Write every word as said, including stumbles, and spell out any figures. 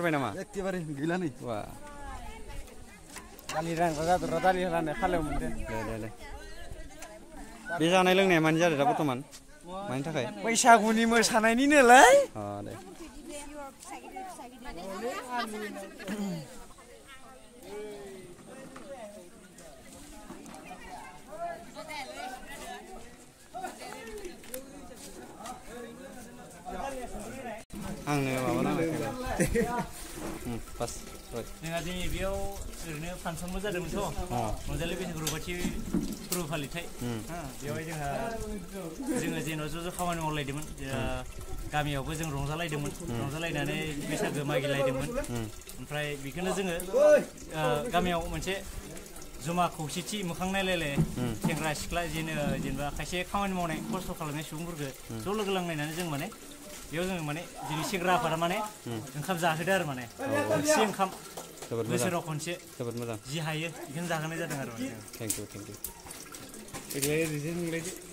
गारबाय नामा एखेबारे गैला नै वा दालि रानग्रा जादों दालि होलानो खालायाव मोनदों दे दे दे बे जानाय लोंनाया मानि जादों दा बर्थमान मानि थाखाय बैसागुनि मोसानायनिनोलाय अ दे आंनो माबा नाङाखै पास जोंहा दिनै बेयाव ओरैनो फांसनबो जादोंमोनथ' रंजालि बैसागु रंजाथि फोरबो फालिथाय बेवहाय जोंहा जोङो जेनेबा ज' ज' खामानि मावलायदोंमोन गामियावबो जों रंजालायदोंमोन रंजालायनानै बैसागो मागिलायदोंमोन ओमफ्राय बेखौनो जोङो गामियाव मोनसे जमा खौसेथि मोखां नायलायलाय सेंग्रा सिख्ला जेनेबा खायसे खामानि मावनाय खस्थ' खालामनाय सुबुंफोरखौ ज' लोगो लांलायनानै जों माने बेयाव जोङो माने जोंनि सेंग्राफोरा माने ओंखाम जाहोदो आरो माने खनसे ओंखाम बोसोराव खनसे जोबोद मोजां जि हायो बेखौनो जाहोनाय जादों आरो थेंक इउ थेंक इउ देग्लाय ओरैनो नोंलाय